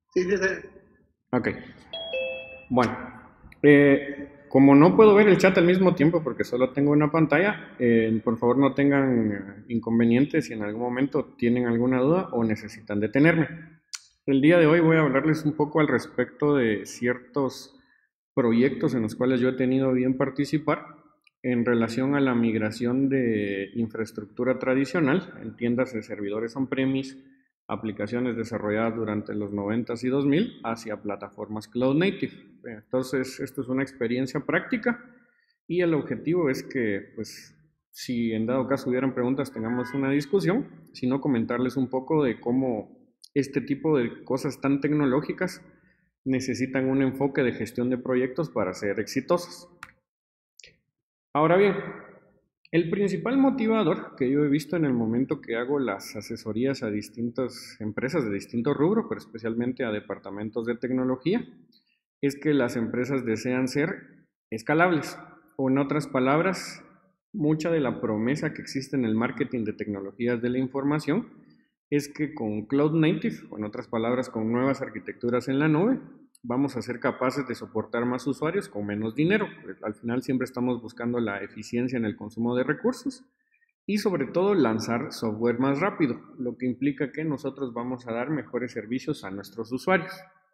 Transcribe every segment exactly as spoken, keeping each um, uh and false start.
Sí, sí, sí. Ok, bueno, eh, como no puedo ver el chat al mismo tiempo porque solo tengo una pantalla, eh, por favor no tengan eh, inconvenientes si en algún momento tienen alguna duda o necesitan detenerme. El día de hoy voy a hablarles un poco al respecto de ciertos proyectos en los cuales yo he tenido bien participar en relación a la migración de infraestructura tradicional, en tiendas de servidores on-premise, aplicaciones desarrolladas durante los noventas y dos mil hacia plataformas cloud native. Entonces, esto es una experiencia práctica y el objetivo es que, pues, si en dado caso hubieran preguntas, tengamos una discusión, sino comentarles un poco de cómo este tipo de cosas tan tecnológicas necesitan un enfoque de gestión de proyectos para ser exitosos. Ahora bien, el principal motivador que yo he visto en el momento que hago las asesorías a distintas empresas de distintos rubros, pero especialmente a departamentos de tecnología, es que las empresas desean ser escalables. O en otras palabras, mucha de la promesa que existe en el marketing de tecnologías de la información es que con Cloud Native, o en otras palabras, con nuevas arquitecturas en la nube, vamos a ser capaces de soportar más usuarios con menos dinero. Al final siempre estamos buscando la eficiencia en el consumo de recursos y sobre todo lanzar software más rápido, lo que implica que nosotros vamos a dar mejores servicios a nuestros usuarios.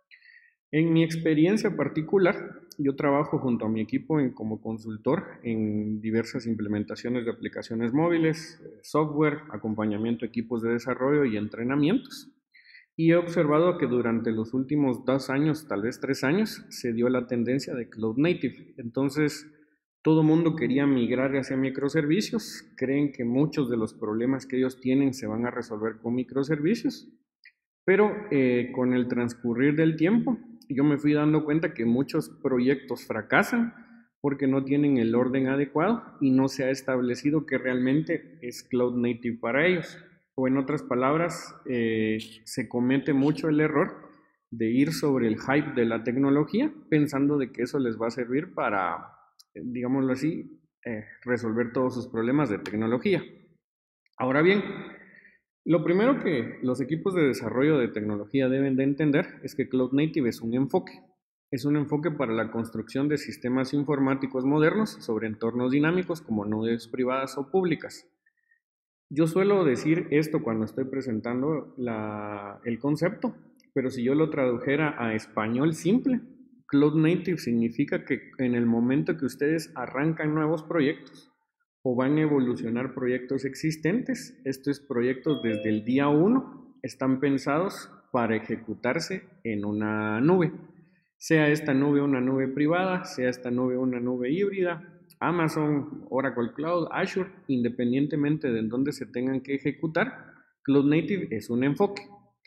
En mi experiencia particular, yo trabajo junto a mi equipo en, como consultor en diversas implementaciones de aplicaciones móviles, software, acompañamiento a equipos de desarrollo y entrenamientos. Y he observado que durante los últimos dos años, tal vez tres años, se dio la tendencia de Cloud Native. Entonces, todo el mundo quería migrar hacia microservicios, creen que muchos de los problemas que ellos tienen se van a resolver con microservicios, pero eh, con el transcurrir del tiempo, yo me fui dando cuenta que muchos proyectos fracasan porque no tienen el orden adecuado y no se ha establecido que realmente es cloud native para ellos. O en otras palabras, eh, se comete mucho el error de ir sobre el hype de la tecnología pensando de que eso les va a servir para, eh, digámoslo así, eh, resolver todos sus problemas de tecnología. Ahora bien, lo primero que los equipos de desarrollo de tecnología deben de entender es que Cloud Native es un enfoque. Es un enfoque para la construcción de sistemas informáticos modernos sobre entornos dinámicos como nubes privadas o públicas. Yo suelo decir esto cuando estoy presentando la, el concepto, pero si yo lo tradujera a español simple, Cloud Native significa que en el momento que ustedes arrancan nuevos proyectos o van a evolucionar proyectos existentes, estos proyectos desde el día uno están pensados para ejecutarse en una nube. Sea esta nube una nube privada, sea esta nube una nube híbrida, Amazon, Oracle Cloud, Azure, independientemente de en dónde se tengan que ejecutar, Cloud Native es un enfoque.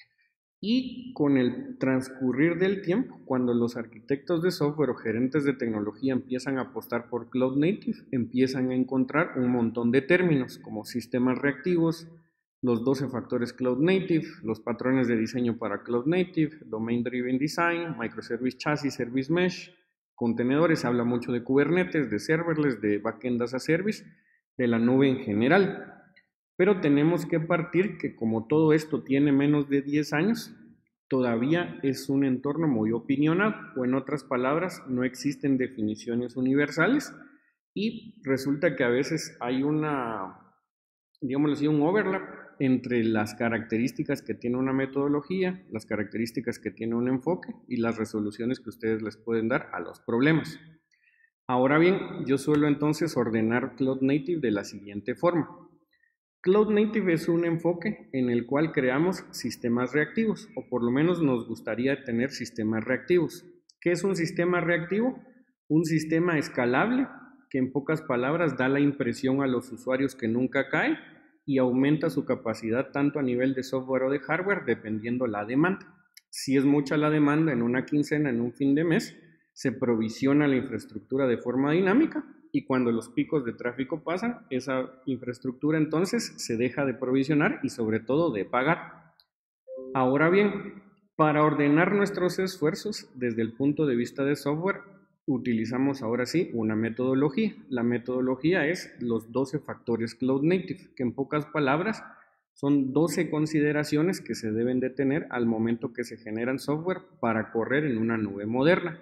Y con el transcurrir del tiempo, cuando los arquitectos de software o gerentes de tecnología empiezan a apostar por Cloud Native, empiezan a encontrar un montón de términos como sistemas reactivos, los doce factores Cloud Native, los patrones de diseño para Cloud Native, Domain Driven Design, Microservice Chassis, Service Mesh, contenedores, se habla mucho de Kubernetes, de serverless, de Backend as a Service, de la nube en general. Pero tenemos que partir que como todo esto tiene menos de diez años, todavía es un entorno muy opinional, o en otras palabras, no existen definiciones universales y resulta que a veces hay una, digámoslo así, un overlap entre las características que tiene una metodología, las características que tiene un enfoque y las resoluciones que ustedes les pueden dar a los problemas. Ahora bien, yo suelo entonces ordenar Cloud Native de la siguiente forma. Cloud Native es un enfoque en el cual creamos sistemas reactivos, o por lo menos nos gustaría tener sistemas reactivos. ¿Qué es un sistema reactivo? Un sistema escalable que en pocas palabras da la impresión a los usuarios que nunca cae y aumenta su capacidad tanto a nivel de software o de hardware dependiendo la demanda. Si es mucha la demanda en una quincena, en un fin de mes, se provisiona la infraestructura de forma dinámica y cuando los picos de tráfico pasan, esa infraestructura entonces se deja de provisionar y sobre todo de pagar. Ahora bien, para ordenar nuestros esfuerzos desde el punto de vista de software, utilizamos ahora sí una metodología. La metodología es los doce factores Cloud Native, que en pocas palabras Son doce consideraciones que se deben de tener al momento que se generan software para correr en una nube moderna.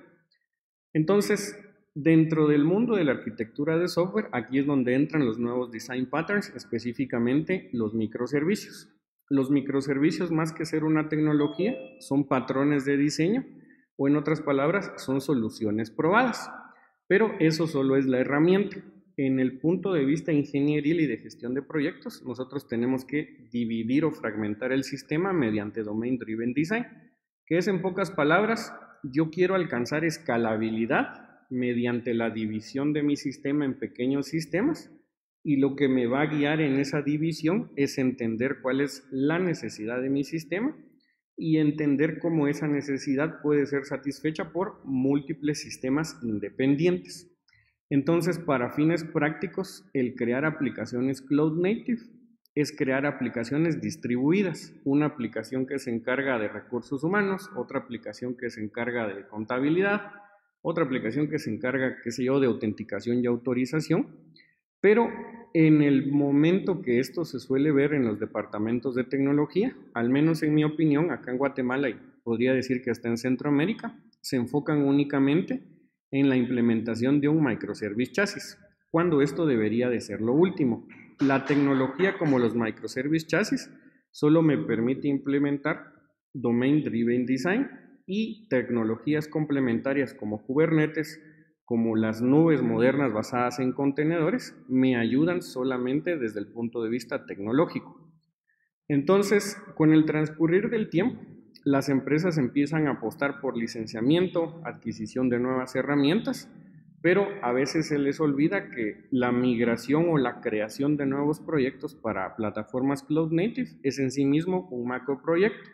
Entonces, dentro del mundo de la arquitectura de software, aquí es donde entran los nuevos design patterns, específicamente los microservicios. Los microservicios, más que ser una tecnología, son patrones de diseño, o en otras palabras, son soluciones probadas. Pero eso solo es la herramienta. En el punto de vista ingenieril y de gestión de proyectos, nosotros tenemos que dividir o fragmentar el sistema mediante Domain Driven Design, que es, en pocas palabras, yo quiero alcanzar escalabilidad mediante la división de mi sistema en pequeños sistemas, y lo que me va a guiar en esa división es entender cuál es la necesidad de mi sistema y entender cómo esa necesidad puede ser satisfecha por múltiples sistemas independientes. Entonces, para fines prácticos, el crear aplicaciones Cloud Native es crear aplicaciones distribuidas, una aplicación que se encarga de recursos humanos, otra aplicación que se encarga de contabilidad, otra aplicación que se encarga, qué sé yo, de autenticación y autorización, pero en el momento que esto se suele ver en los departamentos de tecnología, al menos en mi opinión, acá en Guatemala y podría decir que hasta en Centroamérica, se enfocan únicamente en la implementación de un microservice chasis, cuando esto debería de ser lo último. La tecnología como los microservice chasis solo me permite implementar Domain Driven Design y tecnologías complementarias como Kubernetes, como las nubes modernas basadas en contenedores, me ayudan solamente desde el punto de vista tecnológico. Entonces, con el transcurrir del tiempo, las empresas empiezan a apostar por licenciamiento, adquisición de nuevas herramientas, pero a veces se les olvida que la migración o la creación de nuevos proyectos para plataformas Cloud Native es en sí mismo un macroproyecto.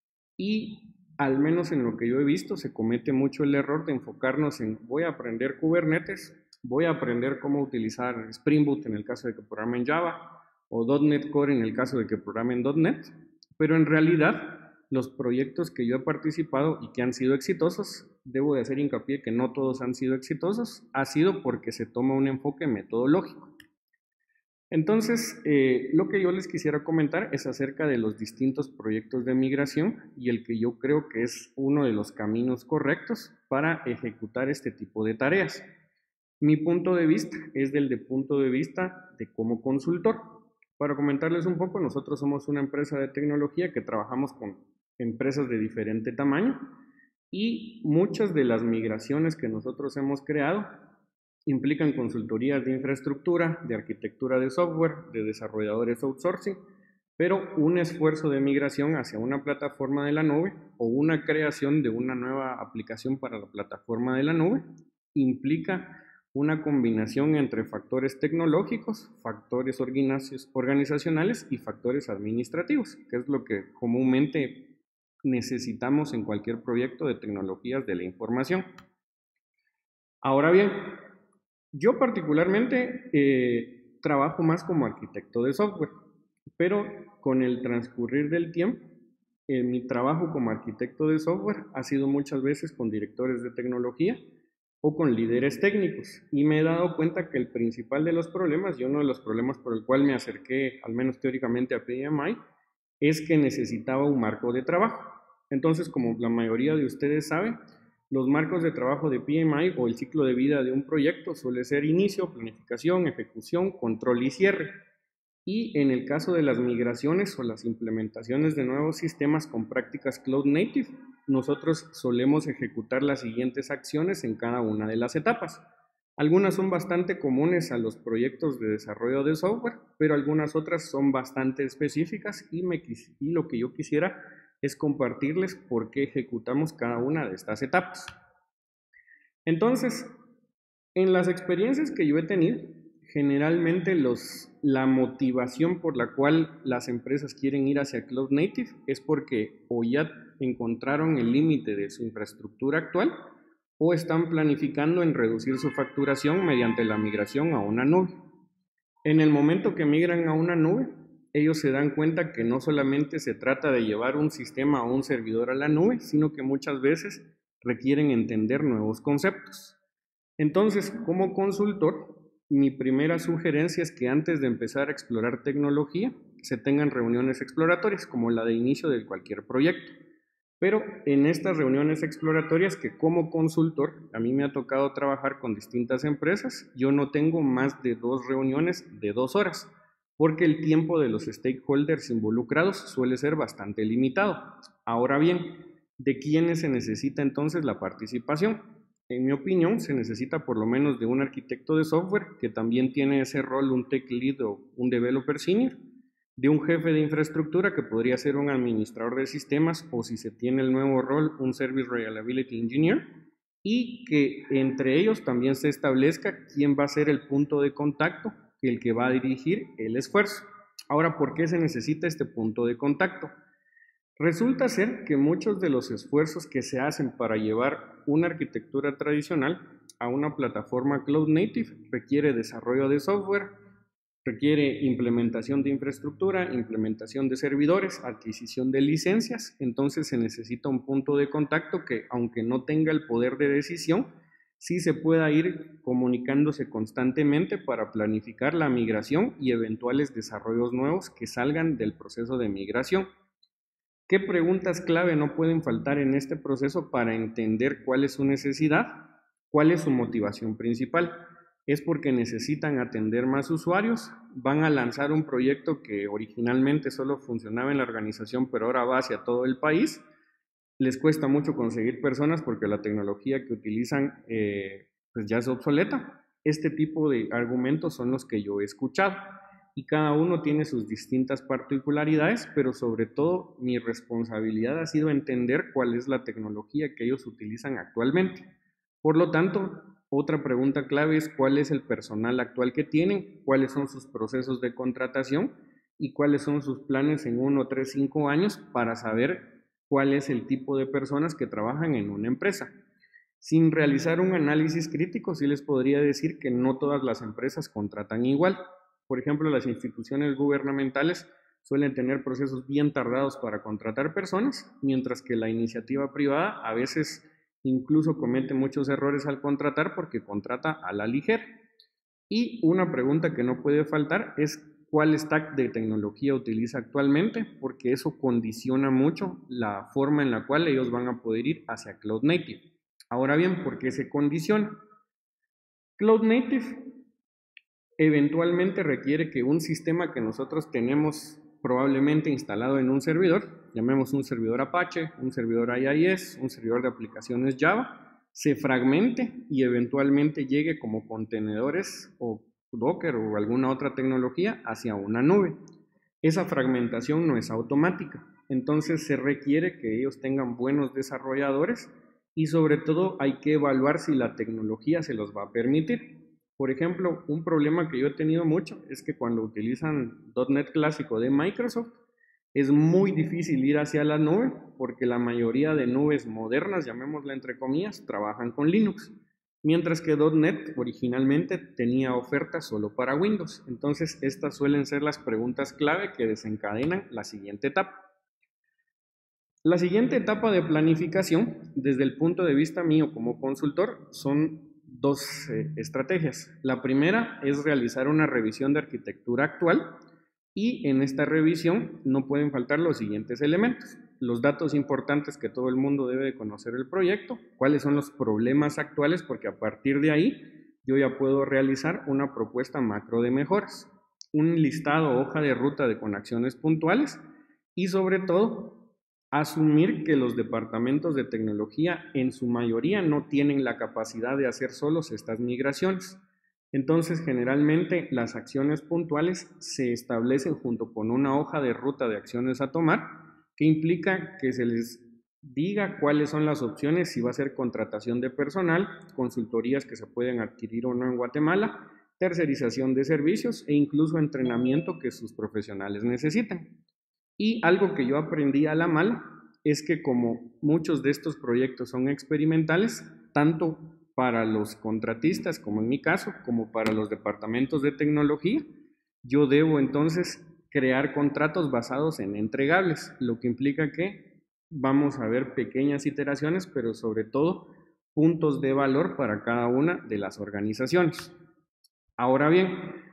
Y al menos en lo que yo he visto, se comete mucho el error de enfocarnos en voy a aprender Kubernetes, voy a aprender cómo utilizar Spring Boot en el caso de que programen Java, o .punto net Core en el caso de que programen .punto net, pero en realidad los proyectos que yo he participado y que han sido exitosos, debo de hacer hincapié que no todos han sido exitosos, ha sido porque se toma un enfoque metodológico. Entonces, eh, lo que yo les quisiera comentar es acerca de los distintos proyectos de migración y el que yo creo que es uno de los caminos correctos para ejecutar este tipo de tareas. Mi punto de vista es del de punto de vista de como consultor. Para comentarles un poco, nosotros somos una empresa de tecnología que trabajamos con empresas de diferente tamaño y muchas de las migraciones que nosotros hemos creado implican consultorías de infraestructura, de arquitectura de software, de desarrolladores outsourcing, pero un esfuerzo de migración hacia una plataforma de la nube o una creación de una nueva aplicación para la plataforma de la nube implica una combinación entre factores tecnológicos, factores organizacionales y factores administrativos, que es lo que comúnmente necesitamos en cualquier proyecto de tecnologías de la información. Ahora bien, yo particularmente eh, trabajo más como arquitecto de software, pero con el transcurrir del tiempo, eh, mi trabajo como arquitecto de software ha sido muchas veces con directores de tecnología o con líderes técnicos, y me he dado cuenta que el principal de los problemas, y uno de los problemas por el cual me acerqué, al menos teóricamente, a P M I, es que necesitaba un marco de trabajo. Entonces, como la mayoría de ustedes saben, los marcos de trabajo de P M I o el ciclo de vida de un proyecto suele ser inicio, planificación, ejecución, control y cierre. Y en el caso de las migraciones o las implementaciones de nuevos sistemas con prácticas Cloud Native, nosotros solemos ejecutar las siguientes acciones en cada una de las etapas. Algunas son bastante comunes a los proyectos de desarrollo de software, pero algunas otras son bastante específicas y, me, y lo que yo quisiera es compartirles por qué ejecutamos cada una de estas etapas. Entonces, en las experiencias que yo he tenido, generalmente los, la motivación por la cual las empresas quieren ir hacia Cloud Native es porque o ya encontraron el límite de su infraestructura actual o están planificando en reducir su facturación mediante la migración a una nube. En el momento que migran a una nube, ellos se dan cuenta que no solamente se trata de llevar un sistema o un servidor a la nube, sino que muchas veces requieren entender nuevos conceptos. Entonces, como consultor, mi primera sugerencia es que antes de empezar a explorar tecnología, se tengan reuniones exploratorias, como la de inicio de cualquier proyecto. Pero en estas reuniones exploratorias, que como consultor a mí me ha tocado trabajar con distintas empresas, yo no tengo más de dos reuniones de dos horas, porque el tiempo de los stakeholders involucrados suele ser bastante limitado. Ahora bien, ¿de quiénes se necesita entonces la participación? En mi opinión, se necesita por lo menos de un arquitecto de software, que también tiene ese rol, un tech lead o un developer senior, de un jefe de infraestructura, que podría ser un administrador de sistemas, o si se tiene el nuevo rol, un Service Reliability Engineer, y que entre ellos también se establezca quién va a ser el punto de contacto, el que va a dirigir el esfuerzo. Ahora, ¿por qué se necesita este punto de contacto? Resulta ser que muchos de los esfuerzos que se hacen para llevar una arquitectura tradicional a una plataforma Cloud Native requiere desarrollo de software, requiere implementación de infraestructura, implementación de servidores, adquisición de licencias. Entonces se necesita un punto de contacto que, aunque no tenga el poder de decisión, sí se pueda ir comunicándose constantemente para planificar la migración y eventuales desarrollos nuevos que salgan del proceso de migración. ¿Qué preguntas clave no pueden faltar en este proceso para entender cuál es su necesidad? ¿Cuál es su motivación principal? ¿Es porque necesitan atender más usuarios? ¿Van a lanzar un proyecto que originalmente solo funcionaba en la organización, pero ahora va hacia todo el país? ¿Les cuesta mucho conseguir personas porque la tecnología que utilizan eh, pues ya es obsoleta? Este tipo de argumentos son los que yo he escuchado, y cada uno tiene sus distintas particularidades, pero sobre todo mi responsabilidad ha sido entender cuál es la tecnología que ellos utilizan actualmente. Por lo tanto, otra pregunta clave es cuál es el personal actual que tienen, cuáles son sus procesos de contratación y cuáles son sus planes en uno, tres, cinco años, para saber cuál es el tipo de personas que trabajan en una empresa. Sin realizar un análisis crítico, sí les podría decir que no todas las empresas contratan igual. Por ejemplo, las instituciones gubernamentales suelen tener procesos bien tardados para contratar personas, mientras que la iniciativa privada a veces incluso comete muchos errores al contratar porque contrata a la ligera. Y una pregunta que no puede faltar es cuál stack de tecnología utiliza actualmente, porque eso condiciona mucho la forma en la cual ellos van a poder ir hacia Cloud Native. Ahora bien, ¿por qué se condiciona? Cloud Native eventualmente requiere que un sistema que nosotros tenemos probablemente instalado en un servidor, llamemos un servidor Apache, un servidor I I S, un servidor de aplicaciones Java, se fragmente y eventualmente llegue como contenedores o Docker o alguna otra tecnología hacia una nube. Esa fragmentación no es automática, entonces se requiere que ellos tengan buenos desarrolladores y sobre todo hay que evaluar si la tecnología se los va a permitir. Por ejemplo, un problema que yo he tenido mucho es que cuando utilizan punto net clásico de Microsoft, es muy difícil ir hacia la nube porque la mayoría de nubes modernas, llamémosla entre comillas, trabajan con Linux, mientras que punto net originalmente tenía ofertas solo para Windows. Entonces, estas suelen ser las preguntas clave que desencadenan la siguiente etapa. La siguiente etapa de planificación, desde el punto de vista mío como consultor, son dos eh, estrategias. La primera es realizar una revisión de arquitectura actual, y en esta revisión no pueden faltar los siguientes elementos: los datos importantes que todo el mundo debe de conocer del proyecto, cuáles son los problemas actuales, porque a partir de ahí yo ya puedo realizar una propuesta macro de mejoras, un listado, hoja de ruta de con acciones puntuales, y sobre todo asumir que los departamentos de tecnología en su mayoría no tienen la capacidad de hacer solos estas migraciones. Entonces, generalmente las acciones puntuales se establecen junto con una hoja de ruta de acciones a tomar, que implica que se les diga cuáles son las opciones, si va a ser contratación de personal, consultorías que se pueden adquirir o no en Guatemala, tercerización de servicios e incluso entrenamiento que sus profesionales necesitan. Y algo que yo aprendí a la mala es que como muchos de estos proyectos son experimentales, tanto para los contratistas, como en mi caso, como para los departamentos de tecnología, yo debo entonces crear contratos basados en entregables, lo que implica que vamos a ver pequeñas iteraciones, pero sobre todo puntos de valor para cada una de las organizaciones. Ahora bien,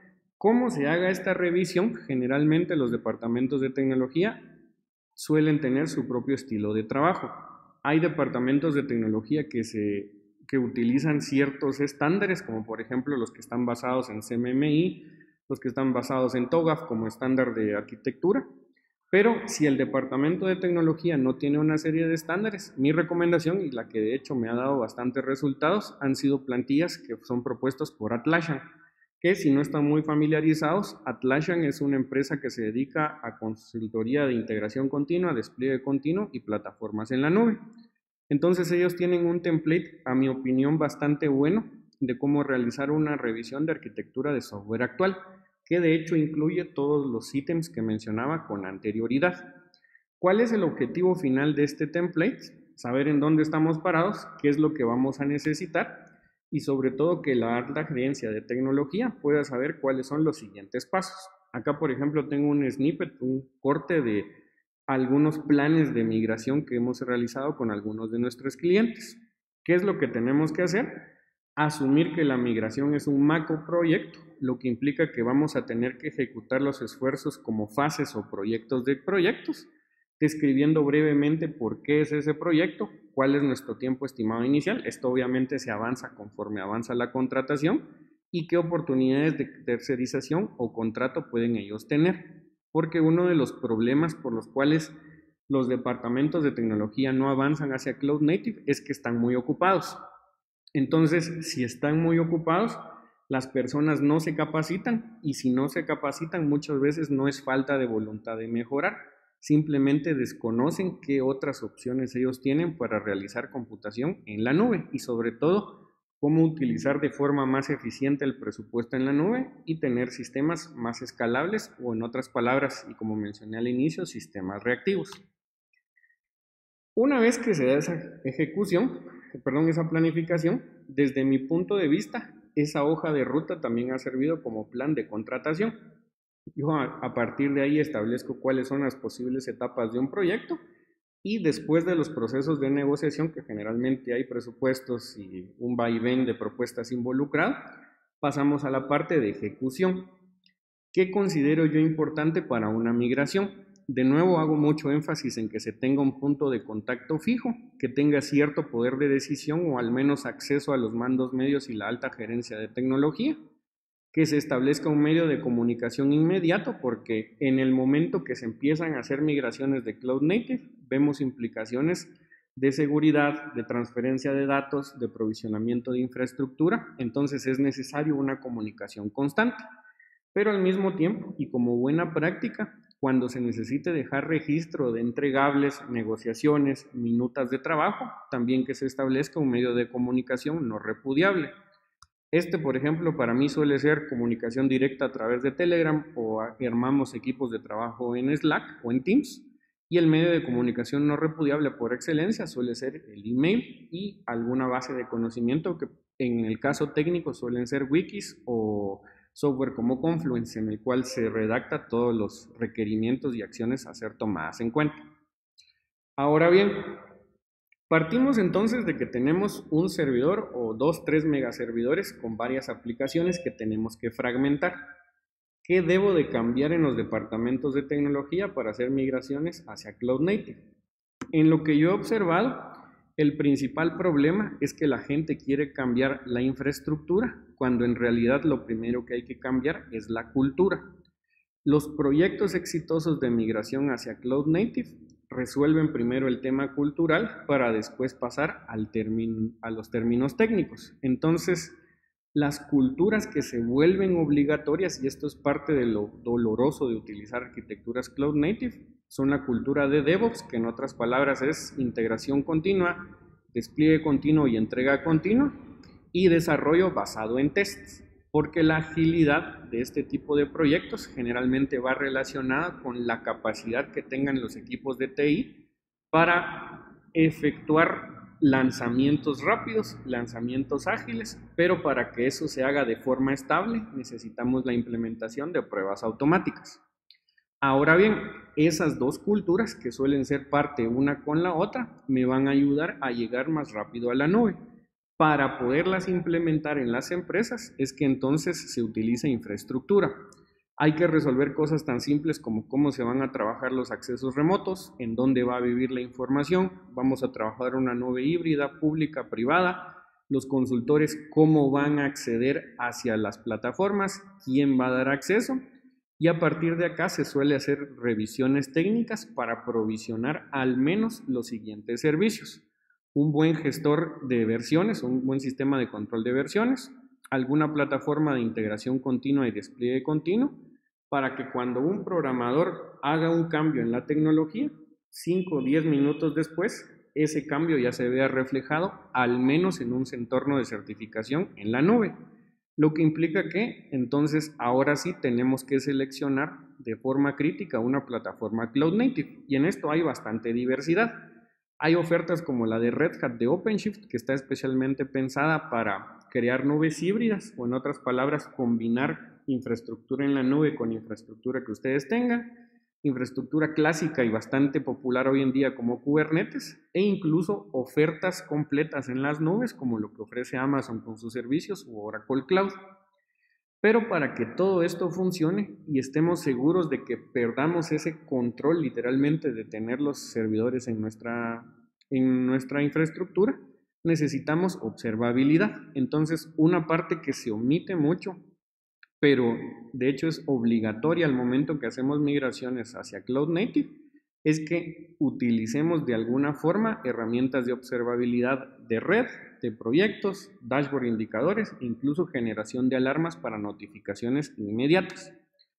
¿Cómo se haga esta revisión? Generalmente los departamentos de tecnología suelen tener su propio estilo de trabajo. Hay departamentos de tecnología que, se, que utilizan ciertos estándares, como por ejemplo los que están basados en C M M I, los que están basados en TOGAF como estándar de arquitectura. Pero si el departamento de tecnología no tiene una serie de estándares, mi recomendación, y la que de hecho me ha dado bastantes resultados, han sido plantillas que son propuestas por Atlassian, que si no están muy familiarizados, Atlassian es una empresa que se dedica a consultoría de integración continua, despliegue continuo y plataformas en la nube. Entonces ellos tienen un template, a mi opinión, bastante bueno de cómo realizar una revisión de arquitectura de software actual, que de hecho incluye todos los ítems que mencionaba con anterioridad. ¿Cuál es el objetivo final de este template? Saber en dónde estamos parados, qué es lo que vamos a necesitar y sobre todo que la alta gerencia de tecnología pueda saber cuáles son los siguientes pasos. Acá, por ejemplo, tengo un snippet, un corte de algunos planes de migración que hemos realizado con algunos de nuestros clientes. ¿Qué es lo que tenemos que hacer? Asumir que la migración es un macro proyecto, lo que implica que vamos a tener que ejecutar los esfuerzos como fases o proyectos de proyectos, describiendo brevemente por qué es ese proyecto, cuál es nuestro tiempo estimado inicial. Esto obviamente se avanza conforme avanza la contratación y qué oportunidades de tercerización o contrato pueden ellos tener. Porque uno de los problemas por los cuales los departamentos de tecnología no avanzan hacia Cloud Native es que están muy ocupados. Entonces, si están muy ocupados, las personas no se capacitan y si no se capacitan muchas veces no es falta de voluntad de mejorar, simplemente desconocen qué otras opciones ellos tienen para realizar computación en la nube y sobre todo cómo utilizar de forma más eficiente el presupuesto en la nube y tener sistemas más escalables o en otras palabras y como mencioné al inicio, sistemas reactivos. Una vez que se da esa ejecución, perdón, esa planificación, desde mi punto de vista, esa hoja de ruta también ha servido como plan de contratación. Yo a, a partir de ahí establezco cuáles son las posibles etapas de un proyecto y después de los procesos de negociación, que generalmente hay presupuestos y un vaivén de propuestas involucrado, pasamos a la parte de ejecución. ¿Qué considero yo importante para una migración? De nuevo hago mucho énfasis en que se tenga un punto de contacto fijo, que tenga cierto poder de decisión o al menos acceso a los mandos medios y la alta gerencia de tecnología, que se establezca un medio de comunicación inmediato porque en el momento que se empiezan a hacer migraciones de Cloud Native vemos implicaciones de seguridad, de transferencia de datos, de provisionamiento de infraestructura, entonces es necesario una comunicación constante. Pero al mismo tiempo, y como buena práctica, cuando se necesite dejar registro de entregables, negociaciones, minutas de trabajo, también que se establezca un medio de comunicación no repudiable. Este, por ejemplo, para mí suele ser comunicación directa a través de Telegram o armamos equipos de trabajo en Slack o en Teams. Y el medio de comunicación no repudiable por excelencia suele ser el email y alguna base de conocimiento que en el caso técnico suelen ser wikis o software como Confluence, en el cual se redacta todos los requerimientos y acciones a ser tomadas en cuenta. Ahora bien, partimos entonces de que tenemos un servidor o dos, tres megaservidores con varias aplicaciones que tenemos que fragmentar. ¿Qué debo de cambiar en los departamentos de tecnología para hacer migraciones hacia Cloud Native? En lo que yo he observado, el principal problema es que la gente quiere cambiar la infraestructura, cuando en realidad lo primero que hay que cambiar es la cultura. Los proyectos exitosos de migración hacia Cloud Native resuelven primero el tema cultural para después pasar al término, a los términos técnicos. Entonces, las culturas que se vuelven obligatorias, y esto es parte de lo doloroso de utilizar arquitecturas Cloud Native, son la cultura de DevOps, que en otras palabras es integración continua, despliegue continuo y entrega continua, y desarrollo basado en tests, porque la agilidad de este tipo de proyectos generalmente va relacionada con la capacidad que tengan los equipos de T I para efectuar lanzamientos rápidos, lanzamientos ágiles, pero para que eso se haga de forma estable necesitamos la implementación de pruebas automáticas. Ahora bien, esas dos culturas que suelen ser parte una con la otra me van a ayudar a llegar más rápido a la nube. Para poderlas implementar en las empresas es que entonces se utiliza infraestructura. Hay que resolver cosas tan simples como cómo se van a trabajar los accesos remotos, en dónde va a vivir la información, vamos a trabajar una nube híbrida, pública, privada, los consultores cómo van a acceder hacia las plataformas, quién va a dar acceso, y a partir de acá se suele hacer revisiones técnicas para provisionar al menos los siguientes servicios. Un buen gestor de versiones, un buen sistema de control de versiones, alguna plataforma de integración continua y despliegue continuo, para que cuando un programador haga un cambio en la tecnología, cinco o diez minutos después, ese cambio ya se vea reflejado al menos en un entorno de certificación en la nube. Lo que implica que entonces ahora sí tenemos que seleccionar de forma crítica una plataforma Cloud Native, y en esto hay bastante diversidad. Hay ofertas como la de Red Hat de OpenShift, que está especialmente pensada para crear nubes híbridas, o en otras palabras, combinar infraestructura en la nube con infraestructura que ustedes tengan, infraestructura clásica y bastante popular hoy en día como Kubernetes, e incluso ofertas completas en las nubes como lo que ofrece Amazon con sus servicios u Oracle Cloud. Pero para que todo esto funcione y estemos seguros de que perdamos ese control literalmente de tener los servidores en nuestra, en nuestra infraestructura, necesitamos observabilidad. Entonces, una parte que se omite mucho, pero de hecho es obligatoria al momento que hacemos migraciones hacia Cloud Native, es que utilicemos de alguna forma herramientas de observabilidad de red, de proyectos, dashboard indicadores, incluso generación de alarmas para notificaciones inmediatas.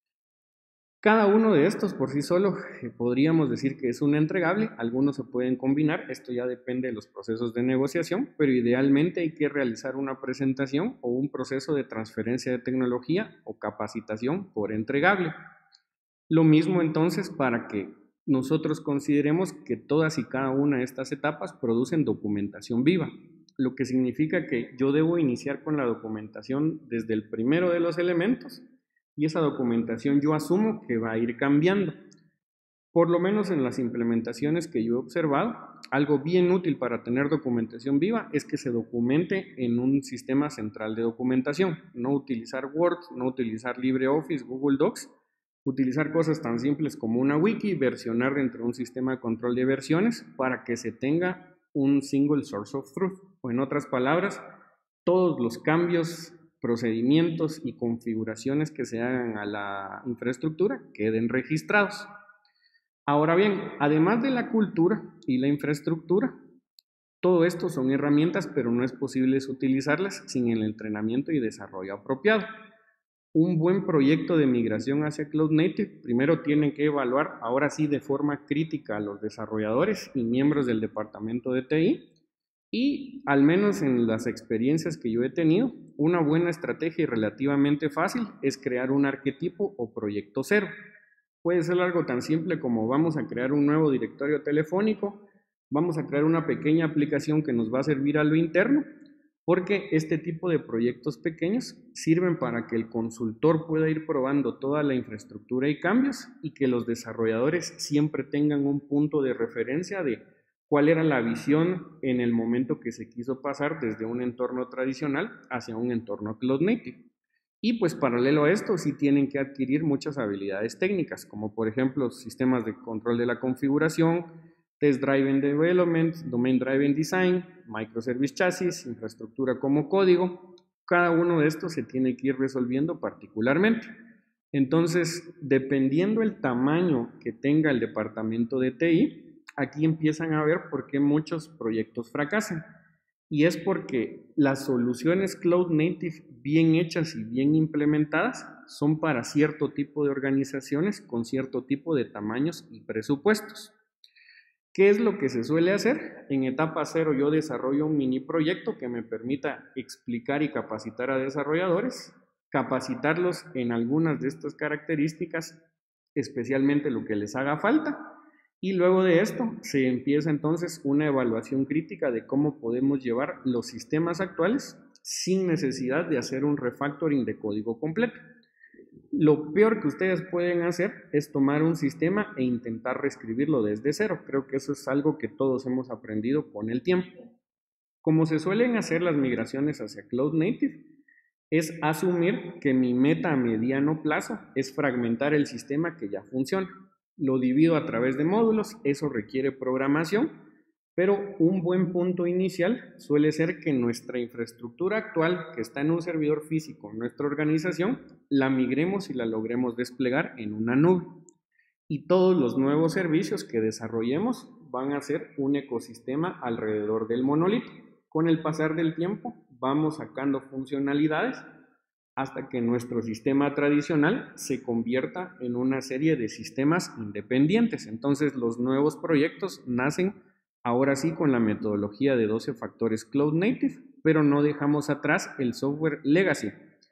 Cada uno de estos por sí solo eh, podríamos decir que es un entregable, algunos se pueden combinar, esto ya depende de los procesos de negociación, pero idealmente hay que realizar una presentación o un proceso de transferencia de tecnología o capacitación por entregable. Lo mismo entonces para que nosotros consideremos que todas y cada una de estas etapas producen documentación viva, lo que significa que yo debo iniciar con la documentación desde el primero de los elementos, y esa documentación yo asumo que va a ir cambiando. Por lo menos en las implementaciones que yo he observado, algo bien útil para tener documentación viva es que se documente en un sistema central de documentación, no utilizar Word, no utilizar LibreOffice, Google Docs, utilizar cosas tan simples como una wiki, versionar dentro de un sistema de control de versiones para que se tenga un single source of truth, o en otras palabras, todos los cambios, procedimientos y configuraciones que se hagan a la infraestructura queden registrados. Ahora bien, además de la cultura y la infraestructura, todo esto son herramientas, pero no es posible utilizarlas sin el entrenamiento y desarrollo apropiado. Un buen proyecto de migración hacia Cloud Native primero tiene que evaluar, ahora sí de forma crítica, a los desarrolladores y miembros del departamento de T I, y al menos en las experiencias que yo he tenido, una buena estrategia y relativamente fácil es crear un arquetipo o proyecto cero. Puede ser algo tan simple como vamos a crear un nuevo directorio telefónico, vamos a crear una pequeña aplicación que nos va a servir a lo interno, porque este tipo de proyectos pequeños sirven para que el consultor pueda ir probando toda la infraestructura y cambios, y que los desarrolladores siempre tengan un punto de referencia de cuál era la visión en el momento que se quiso pasar desde un entorno tradicional hacia un entorno Cloud Native. Y pues paralelo a esto sí tienen que adquirir muchas habilidades técnicas, como por ejemplo sistemas de control de la configuración, Test Driven Development, Domain Driven Design, Microservice Chassis, infraestructura como código. Cada uno de estos se tiene que ir resolviendo particularmente. Entonces, dependiendo el tamaño que tenga el departamento de T I, aquí empiezan a ver por qué muchos proyectos fracasan. Y es porque las soluciones Cloud Native bien hechas y bien implementadas son para cierto tipo de organizaciones con cierto tipo de tamaños y presupuestos. ¿Qué es lo que se suele hacer? En etapa cero yo desarrollo un mini proyecto que me permita explicar y capacitar a desarrolladores, capacitarlos en algunas de estas características, especialmente lo que les haga falta, y luego de esto se empieza entonces una evaluación crítica de cómo podemos llevar los sistemas actuales sin necesidad de hacer un refactoring de código completo. Lo peor que ustedes pueden hacer es tomar un sistema e intentar reescribirlo desde cero. Creo que eso es algo que todos hemos aprendido con el tiempo. Como se suelen hacer las migraciones hacia Cloud Native, es asumir que mi meta a mediano plazo es fragmentar el sistema que ya funciona. Lo divido a través de módulos, eso requiere programación, pero un buen punto inicial suele ser que nuestra infraestructura actual, que está en un servidor físico en nuestra organización, la migremos y la logremos desplegar en una nube. Y todos los nuevos servicios que desarrollemos van a ser un ecosistema alrededor del monolito. Con el pasar del tiempo vamos sacando funcionalidades hasta que nuestro sistema tradicional se convierta en una serie de sistemas independientes. Entonces los nuevos proyectos nacen ahora sí con la metodología de doce factores Cloud Native, pero no dejamos atrás el software legacy.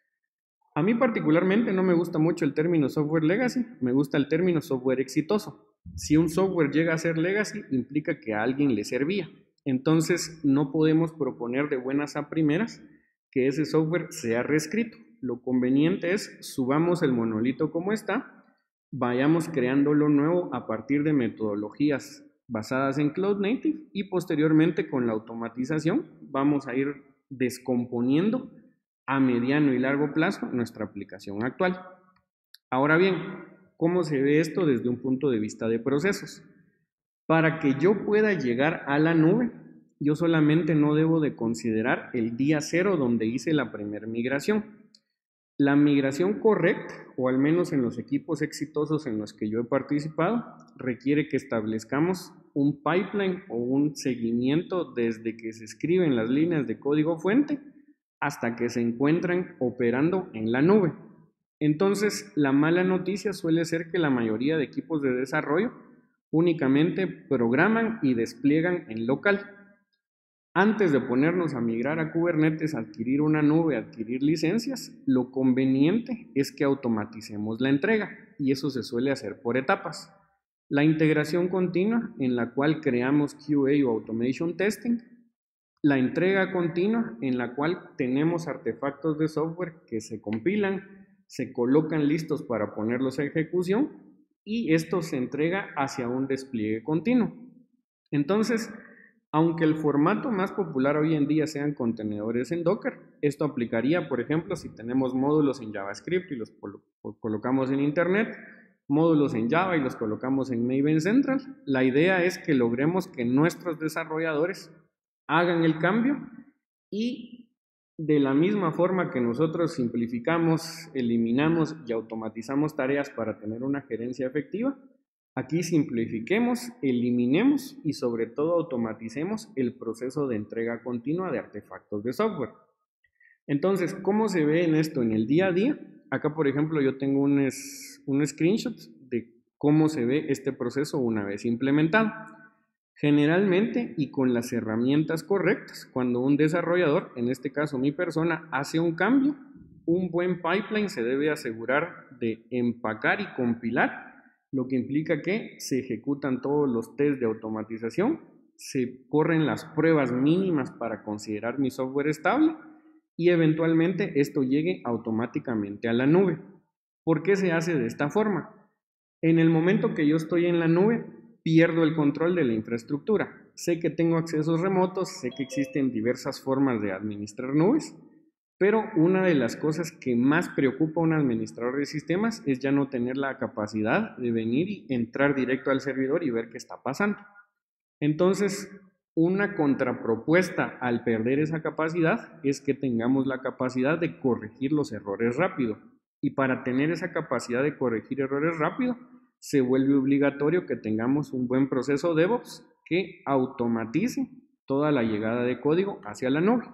A mí particularmente no me gusta mucho el término software legacy, me gusta el término software exitoso. Si un software llega a ser legacy, implica que a alguien le servía. Entonces no podemos proponer de buenas a primeras que ese software sea reescrito. Lo conveniente es subamos el monolito como está, vayamos creando lo nuevo a partir de metodologías basadas en Cloud Native y posteriormente con la automatización vamos a ir descomponiendo a mediano y largo plazo nuestra aplicación actual. Ahora bien, ¿cómo se ve esto desde un punto de vista de procesos? Para que yo pueda llegar a la nube, yo solamente no debo de considerar el día cero donde hice la primera migración. La migración correcta, o al menos en los equipos exitosos en los que yo he participado, requiere que establezcamos un pipeline o un seguimiento desde que se escriben las líneas de código fuente hasta que se encuentran operando en la nube. Entonces, la mala noticia suele ser que la mayoría de equipos de desarrollo únicamente programan y despliegan en local. Antes de ponernos a migrar a Kubernetes, adquirir una nube, adquirir licencias, lo conveniente es que automaticemos la entrega y eso se suele hacer por etapas. La integración continua en la cual creamos Q A o Automation Testing, la entrega continua en la cual tenemos artefactos de software que se compilan, se colocan listos para ponerlos a ejecución y esto se entrega hacia un despliegue continuo. Entonces, aunque el formato más popular hoy en día sean contenedores en Docker, esto aplicaría, por ejemplo, si tenemos módulos en JavaScript y los colocamos en Internet, módulos en Java y los colocamos en Maven Central. La idea es que logremos que nuestros desarrolladores hagan el cambio y de la misma forma que nosotros simplificamos, eliminamos y automatizamos tareas para tener una gerencia efectiva, aquí simplifiquemos, eliminemos y sobre todo automaticemos el proceso de entrega continua de artefactos de software. Entonces, ¿cómo se ve en esto en el día a día? Acá, por ejemplo, yo tengo un, es, un screenshot de cómo se ve este proceso una vez implementado. Generalmente y con las herramientas correctas, cuando un desarrollador, en este caso mi persona, hace un cambio, un buen pipeline se debe asegurar de empacar y compilar, lo que implica que se ejecutan todos los tests de automatización, se corren las pruebas mínimas para considerar mi software estable y eventualmente esto llegue automáticamente a la nube. ¿Por qué se hace de esta forma? En el momento que yo estoy en la nube, pierdo el control de la infraestructura. Sé que tengo accesos remotos, sé que existen diversas formas de administrar nubes, pero una de las cosas que más preocupa a un administrador de sistemas es ya no tener la capacidad de venir y entrar directo al servidor y ver qué está pasando. Entonces, una contrapropuesta al perder esa capacidad es que tengamos la capacidad de corregir los errores rápido. Y para tener esa capacidad de corregir errores rápido, se vuelve obligatorio que tengamos un buen proceso DevOps que automatice toda la llegada de código hacia la nube.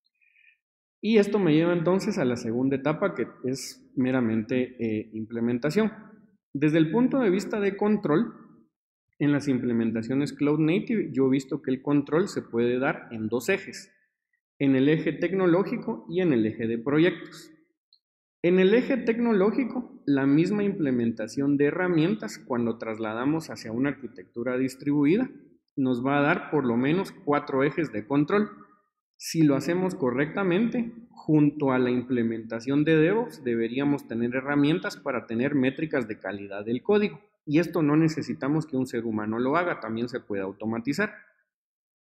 Y esto me lleva entonces a la segunda etapa, que es meramente eh, implementación. Desde el punto de vista de control, en las implementaciones Cloud Native yo he visto que el control se puede dar en dos ejes, en el eje tecnológico y en el eje de proyectos. En el eje tecnológico, la misma implementación de herramientas cuando trasladamos hacia una arquitectura distribuida nos va a dar por lo menos cuatro ejes de control. Si lo hacemos correctamente, junto a la implementación de DevOps deberíamos tener herramientas para tener métricas de calidad del código. Y esto no necesitamos que un ser humano lo haga, también se puede automatizar.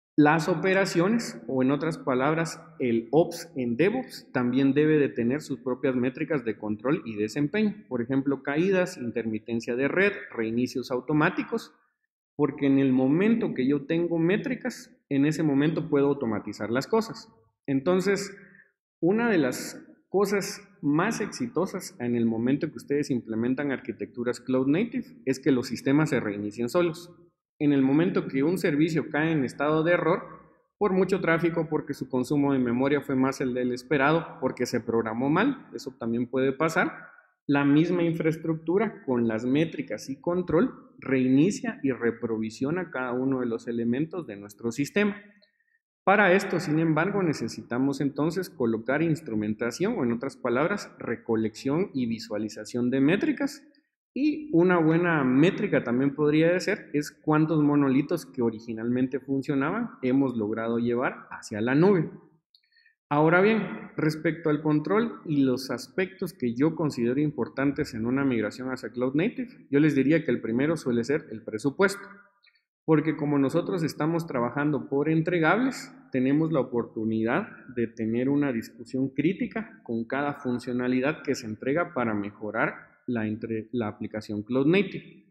Las operaciones, o en otras palabras, el Ops en DevOps, también debe de tener sus propias métricas de control y desempeño. Por ejemplo, caídas, intermitencia de red, reinicios automáticos, porque en el momento que yo tengo métricas, en ese momento puedo automatizar las cosas. Entonces, una de las cosas más exitosas en el momento que ustedes implementan arquitecturas Cloud Native es que los sistemas se reinicien solos. En el momento que un servicio cae en estado de error, por mucho tráfico, porque su consumo de memoria fue más el del esperado, porque se programó mal, eso también puede pasar, la misma infraestructura con las métricas y control reinicia y reprovisiona cada uno de los elementos de nuestro sistema. Para esto, sin embargo, necesitamos entonces colocar instrumentación, o en otras palabras, recolección y visualización de métricas. Y una buena métrica también podría ser es cuántos monolitos que originalmente funcionaban hemos logrado llevar hacia la nube. Ahora bien, respecto al control y los aspectos que yo considero importantes en una migración hacia Cloud Native, yo les diría que el primero suele ser el presupuesto. Porque como nosotros estamos trabajando por entregables, tenemos la oportunidad de tener una discusión crítica con cada funcionalidad que se entrega para mejorar la, entre, la aplicación Cloud Native.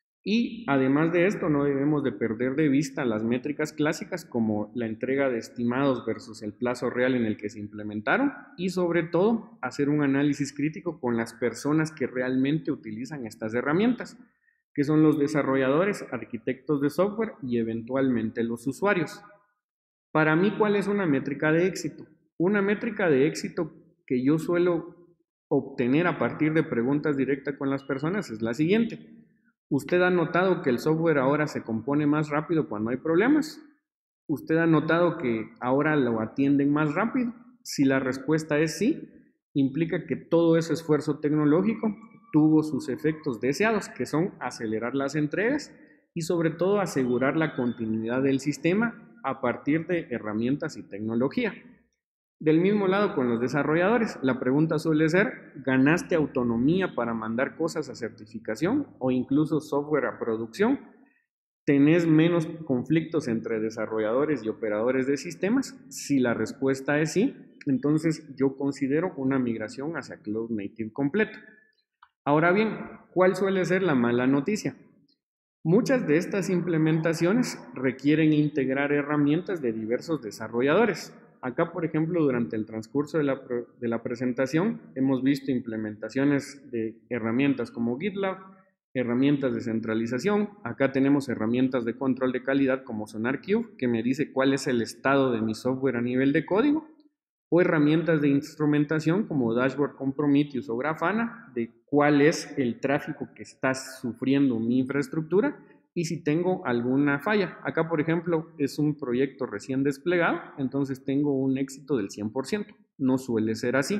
Y además de esto, no debemos de perder de vista las métricas clásicas como la entrega de estimados versus el plazo real en el que se implementaron y sobre todo hacer un análisis crítico con las personas que realmente utilizan estas herramientas, que son los desarrolladores, arquitectos de software y eventualmente los usuarios. Para mí, ¿cuál es una métrica de éxito? Una métrica de éxito que yo suelo obtener a partir de preguntas directas con las personas es la siguiente. ¿Usted ha notado que el software ahora se compone más rápido cuando hay problemas? ¿Usted ha notado que ahora lo atienden más rápido? Si la respuesta es sí, implica que todo ese esfuerzo tecnológico tuvo sus efectos deseados, que son acelerar las entregas y sobre todo asegurar la continuidad del sistema a partir de herramientas y tecnología. Del mismo lado con los desarrolladores, la pregunta suele ser, ¿ganaste autonomía para mandar cosas a certificación o incluso software a producción? ¿Tenés menos conflictos entre desarrolladores y operadores de sistemas? Si la respuesta es sí, entonces yo considero una migración hacia Cloud Native completo. Ahora bien, ¿cuál suele ser la mala noticia? Muchas de estas implementaciones requieren integrar herramientas de diversos desarrolladores. Acá, por ejemplo, durante el transcurso de la, de la presentación hemos visto implementaciones de herramientas como GitLab, herramientas de centralización. Acá tenemos herramientas de control de calidad como SonarQube, que me dice cuál es el estado de mi software a nivel de código, o herramientas de instrumentación como Dashboard con Prometheus o Grafana, de cuál es el tráfico que está sufriendo mi infraestructura y si tengo alguna falla. Acá, por ejemplo, es un proyecto recién desplegado, entonces tengo un éxito del cien por ciento. No suele ser así.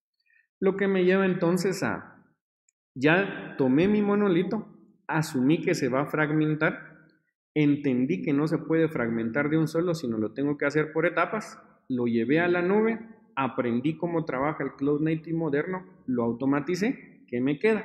Lo que me lleva entonces a, ya tomé mi monolito, asumí que se va a fragmentar, entendí que no se puede fragmentar de un solo, sino lo tengo que hacer por etapas, lo llevé a la nube, aprendí cómo trabaja el Cloud Native moderno, lo automaticé. ¿Qué me queda?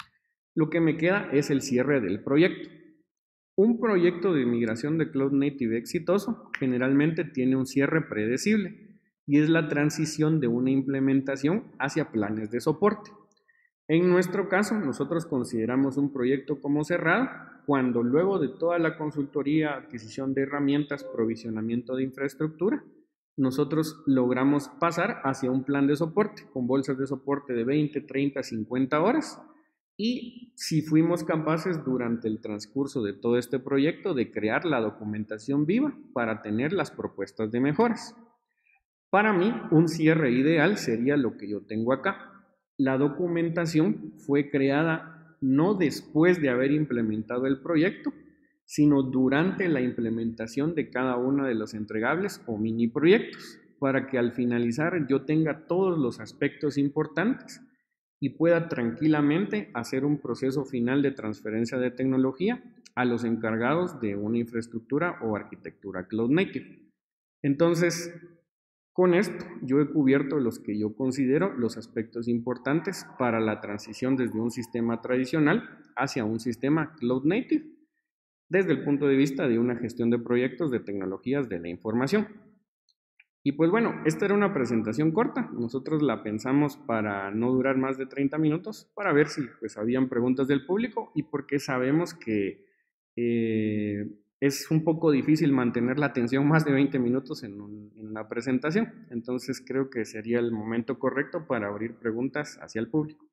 Lo que me queda es el cierre del proyecto. Un proyecto de migración de Cloud Native exitoso generalmente tiene un cierre predecible y es la transición de una implementación hacia planes de soporte. En nuestro caso, nosotros consideramos un proyecto como cerrado cuando luego de toda la consultoría, adquisición de herramientas, provisionamiento de infraestructura, nosotros logramos pasar hacia un plan de soporte con bolsas de soporte de veinte, treinta, cincuenta horas y si fuimos capaces durante el transcurso de todo este proyecto de crear la documentación viva para tener las propuestas de mejoras. Para mí, un cierre ideal sería lo que yo tengo acá. La documentación fue creada no después de haber implementado el proyecto, sino durante la implementación de cada uno de los entregables o mini proyectos, para que al finalizar yo tenga todos los aspectos importantes y pueda tranquilamente hacer un proceso final de transferencia de tecnología a los encargados de una infraestructura o arquitectura Cloud Native. Entonces, con esto yo he cubierto los que yo considero los aspectos importantes para la transición desde un sistema tradicional hacia un sistema Cloud Native. desde el punto de vista de una gestión de proyectos de tecnologías de la información. Y pues bueno, esta era una presentación corta, nosotros la pensamos para no durar más de treinta minutos, para ver si pues habían preguntas del público y porque sabemos que eh, es un poco difícil mantener la atención más de veinte minutos en, un, en una presentación, entonces creo que sería el momento correcto para abrir preguntas hacia el público.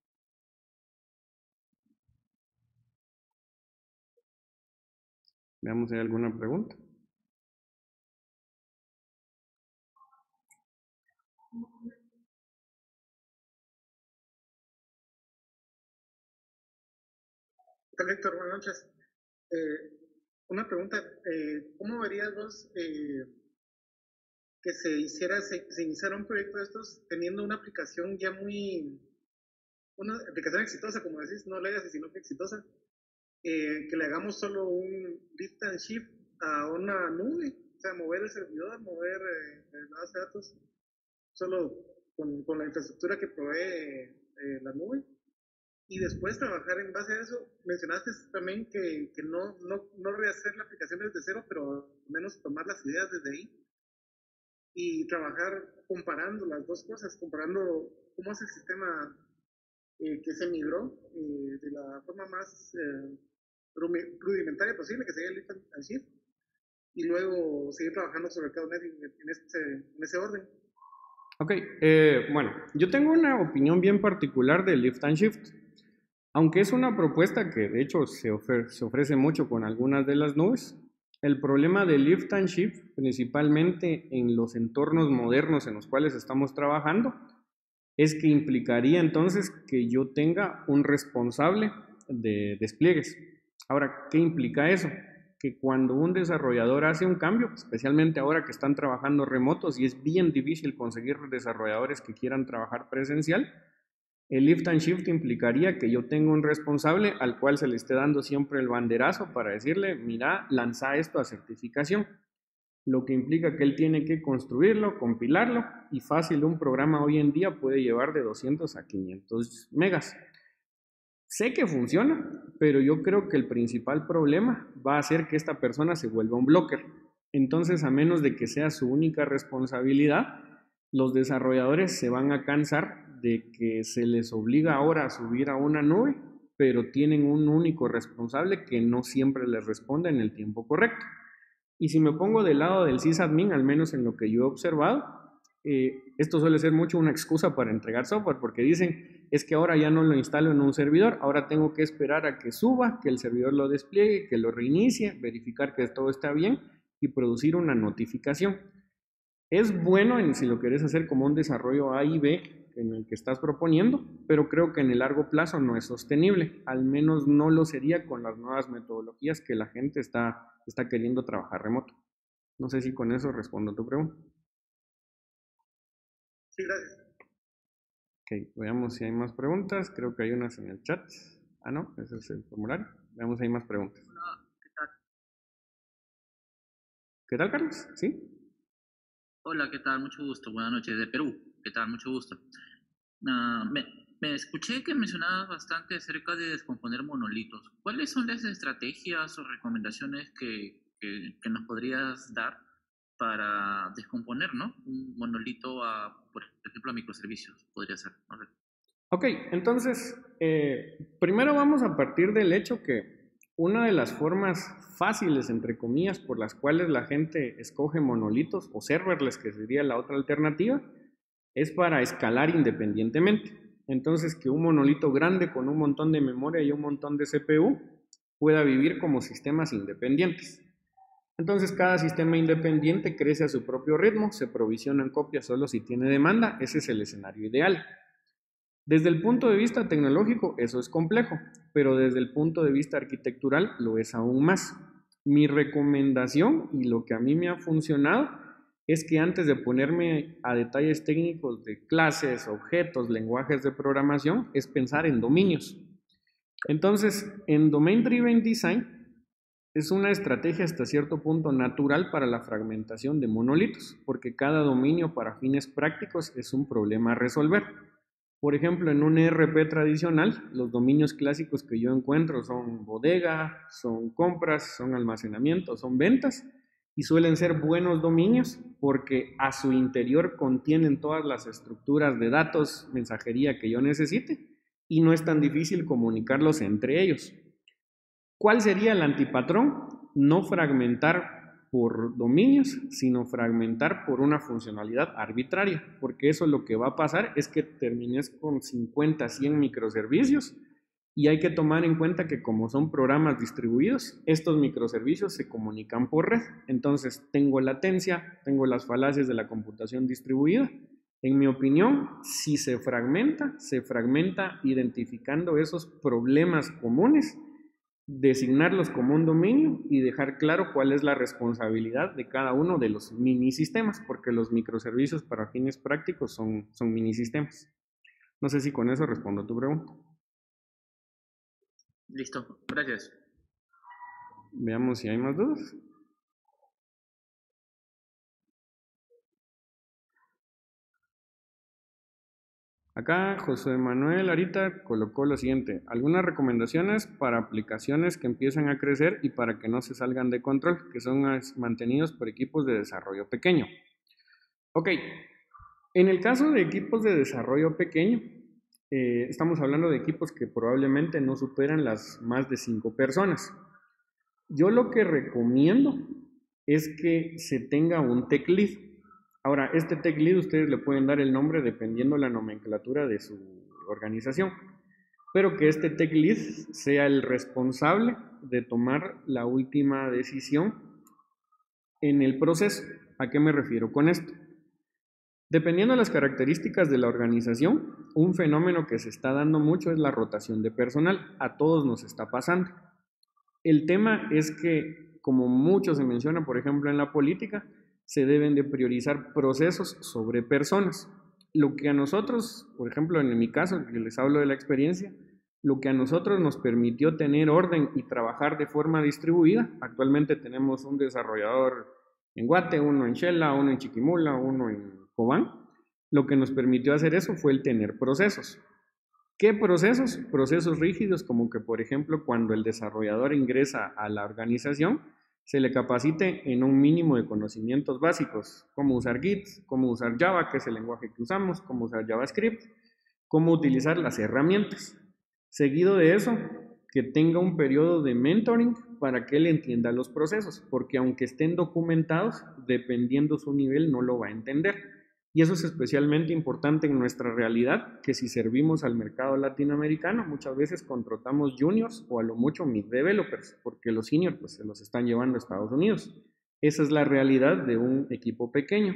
Veamos si hay alguna pregunta. Hola, Héctor, buenas noches. Eh, una pregunta, eh, ¿cómo verías vos eh, que se hiciera, se, se iniciara un proyecto de estos teniendo una aplicación ya muy, una aplicación exitosa, como decís, no legacy, sino que exitosa, eh, que le hagamos solo un lift and shift a una nube, o sea, mover el servidor, mover eh, la base de datos, solo con, con la infraestructura que provee eh, la nube? Y después trabajar en base a eso. Mencionaste también que, que no, no, no rehacer la aplicación desde cero, pero al menos tomar las ideas desde ahí y trabajar comparando las dos cosas, comparando cómo es el sistema eh, que se migró eh, de la forma más eh, rudimentaria posible, que sería el lift and shift, y luego seguir trabajando sobre cada net en, en, este, en ese orden. Ok, eh, bueno, yo tengo una opinión bien particular del lift and shift. Aunque es una propuesta que de hecho se, ofre se ofrece mucho con algunas de las nubes, el problema del lift and shift, principalmente en los entornos modernos en los cuales estamos trabajando, es que implicaría entonces que yo tenga un responsable de despliegues. Ahora, ¿qué implica eso? Que cuando un desarrollador hace un cambio, especialmente ahora que están trabajando remotos y es bien difícil conseguir desarrolladores que quieran trabajar presencial, el lift and shift implicaría que yo tenga un responsable al cual se le esté dando siempre el banderazo para decirle, mira, lanza esto a certificación, lo que implica que él tiene que construirlo, compilarlo y fácil un programa hoy en día puede llevar de doscientos a quinientos megas. Sé que funciona, pero yo creo que el principal problema va a ser que esta persona se vuelva un blocker. Entonces, a menos de que sea su única responsabilidad, los desarrolladores se van a cansar de que se les obliga ahora a subir a una nube, pero tienen un único responsable que no siempre les responde en el tiempo correcto. Y si me pongo del lado del sysadmin, al menos en lo que yo he observado, eh, esto suele ser mucho una excusa para entregar software, porque dicen, es que ahora ya no lo instalo en un servidor, ahora tengo que esperar a que suba, que el servidor lo despliegue, que lo reinicie, verificar que todo está bien y producir una notificación. Es bueno en, si lo querés hacer como un desarrollo A y B en el que estás proponiendo, pero creo que en el largo plazo no es sostenible, al menos no lo sería con las nuevas metodologías que la gente está, está queriendo trabajar remoto. No sé si con eso respondo a tu pregunta. Sí, gracias. Ok, veamos si hay más preguntas. Creo que hay unas en el chat. Ah, no, ese es el formulario. Veamos si hay más preguntas. Hola, ¿qué tal? ¿Qué tal, Carlos? ¿Sí? Hola, ¿qué tal? Mucho gusto. Buenas noches, de Perú. ¿Qué tal? Mucho gusto. Uh, me, me escuché que mencionabas bastante acerca de descomponer monolitos. ¿Cuáles son las estrategias o recomendaciones que, que, que nos podrías dar para descomponer, ¿no? Un monolito a, por ejemplo, a microservicios? Podría ser. A ver. Ok, entonces, eh, primero vamos a partir del hecho que una de las formas fáciles, entre comillas, por las cuales la gente escoge monolitos o serverless, que sería la otra alternativa, es para escalar independientemente. Entonces, que un monolito grande con un montón de memoria y un montón de C P U pueda vivir como sistemas independientes. Entonces, cada sistema independiente crece a su propio ritmo, se provisionan copias solo si tiene demanda, ese es el escenario ideal. Desde el punto de vista tecnológico, eso es complejo, pero desde el punto de vista arquitectural lo es aún más. Mi recomendación y lo que a mí me ha funcionado es que antes de ponerme a detalles técnicos de clases, objetos, lenguajes de programación, es pensar en dominios. Entonces, en Domain Driven Design es una estrategia hasta cierto punto natural para la fragmentación de monolitos, porque cada dominio para fines prácticos es un problema a resolver. Por ejemplo, en un E R P tradicional, los dominios clásicos que yo encuentro son bodega, son compras, son almacenamiento, son ventas, y suelen ser buenos dominios porque a su interior contienen todas las estructuras de datos, mensajería que yo necesite, y no es tan difícil comunicarlos entre ellos. ¿Cuál sería el antipatrón? No fragmentar por dominios, sino fragmentar por una funcionalidad arbitraria, porque eso lo que va a pasar es que termines con cincuenta, cien microservicios, y hay que tomar en cuenta que como son programas distribuidos, estos microservicios se comunican por red. Entonces tengo latencia, tengo las falacias de la computación distribuida. En mi opinión, si se fragmenta, se fragmenta identificando esos problemas comunes, designarlos como un dominio y dejar claro cuál es la responsabilidad de cada uno de los mini sistemas, porque los microservicios para fines prácticos son, son mini sistemas. No sé si con eso respondo a tu pregunta. Listo, gracias. Veamos si hay más dudas. Acá José Manuel ahorita colocó lo siguiente: algunas recomendaciones para aplicaciones que empiezan a crecer y para que no se salgan de control, que son mantenidos por equipos de desarrollo pequeño. Ok, en el caso de equipos de desarrollo pequeño, eh, estamos hablando de equipos que probablemente no superan las más de cinco personas. Yo lo que recomiendo es que se tenga un tech lead. Ahora, este tech lead ustedes le pueden dar el nombre dependiendo la nomenclatura de su organización, pero que este tech lead sea el responsable de tomar la última decisión en el proceso. ¿A qué me refiero con esto? Dependiendo de las características de la organización, un fenómeno que se está dando mucho es la rotación de personal. A todos nos está pasando. El tema es que, como mucho se menciona, por ejemplo, en la política, se deben de priorizar procesos sobre personas. Lo que a nosotros, por ejemplo, en mi caso, que les hablo de la experiencia, lo que a nosotros nos permitió tener orden y trabajar de forma distribuida. Actualmente tenemos un desarrollador en Guate, uno en Shela, uno en Chiquimula, uno en Cobán. Lo que nos permitió hacer eso fue el tener procesos. ¿Qué procesos? Procesos rígidos, como que, por ejemplo, cuando el desarrollador ingresa a la organización, se le capacite en un mínimo de conocimientos básicos: cómo usar Git, cómo usar Java, que es el lenguaje que usamos, cómo usar JavaScript, cómo utilizar las herramientas. Seguido de eso, que tenga un periodo de mentoring para que él entienda los procesos, porque aunque estén documentados, dependiendo su nivel, no lo va a entender. Y eso es especialmente importante en nuestra realidad, que si servimos al mercado latinoamericano, muchas veces contratamos juniors o a lo mucho mid-developers, porque los seniors pues, se los están llevando a Estados Unidos. Esa es la realidad de un equipo pequeño.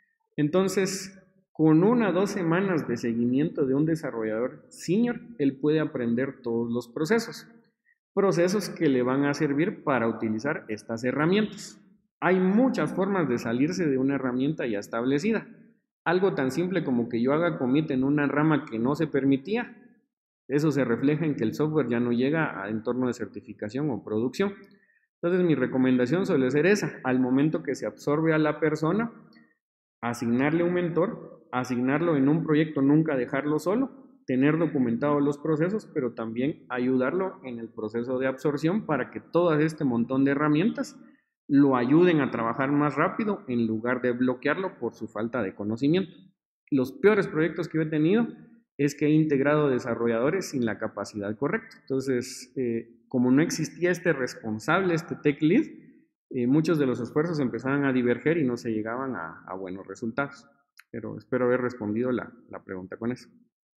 Entonces, con una o dos semanas de seguimiento de un desarrollador senior, él puede aprender todos los procesos. Procesos que le van a servir para utilizar estas herramientas. Hay muchas formas de salirse de una herramienta ya establecida. Algo tan simple como que yo haga commit en una rama que no se permitía, eso se refleja en que el software ya no llega a entorno de certificación o producción. Entonces mi recomendación suele ser esa: al momento que se absorbe a la persona, asignarle un mentor, asignarlo en un proyecto, nunca dejarlo solo, tener documentados los procesos, pero también ayudarlo en el proceso de absorción para que todo este montón de herramientas lo ayuden a trabajar más rápido en lugar de bloquearlo por su falta de conocimiento. Los peores proyectos que yo he tenido es que he integrado desarrolladores sin la capacidad correcta. Entonces, eh, como no existía este responsable, este tech lead, eh, muchos de los esfuerzos empezaban a diverger y no se llegaban a, a buenos resultados. Pero espero haber respondido la, la pregunta con eso.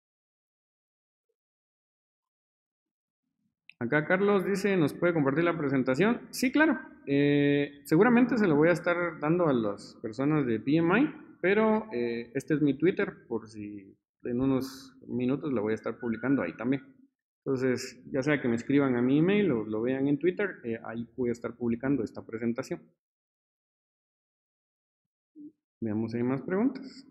Acá Carlos dice, ¿nos puede compartir la presentación? Sí, claro. Eh, seguramente se lo voy a estar dando a las personas de P M I, pero eh, este es mi Twitter, por si en unos minutos lo voy a estar publicando ahí también. Entonces, ya sea que me escriban a mi email o lo vean en Twitter, eh, ahí voy a estar publicando esta presentación. Veamos si hay más preguntas.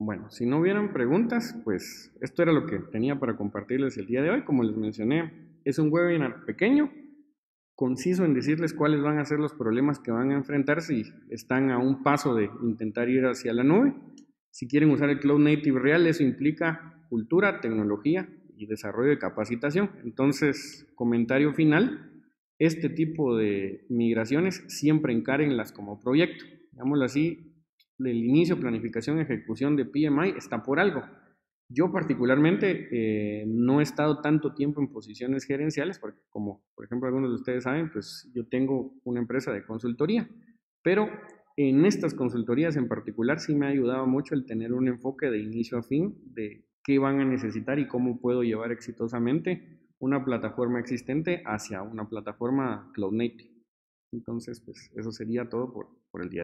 Bueno, si no hubieran preguntas, pues esto era lo que tenía para compartirles el día de hoy. Como les mencioné, es un webinar pequeño, conciso en decirles cuáles van a ser los problemas que van a enfrentar si están a un paso de intentar ir hacia la nube. Si quieren usar el Cloud Native real, eso implica cultura, tecnología y desarrollo de capacitación. Entonces, comentario final, este tipo de migraciones siempre encárenlas como proyecto. Digámoslo así, el inicio, planificación, ejecución de P M I está por algo. Yo particularmente eh, no he estado tanto tiempo en posiciones gerenciales, porque como por ejemplo algunos de ustedes saben, pues yo tengo una empresa de consultoría, pero en estas consultorías en particular sí me ha ayudado mucho el tener un enfoque de inicio a fin de qué van a necesitar y cómo puedo llevar exitosamente una plataforma existente hacia una plataforma Cloud Native. Entonces, pues eso sería todo por, por el día.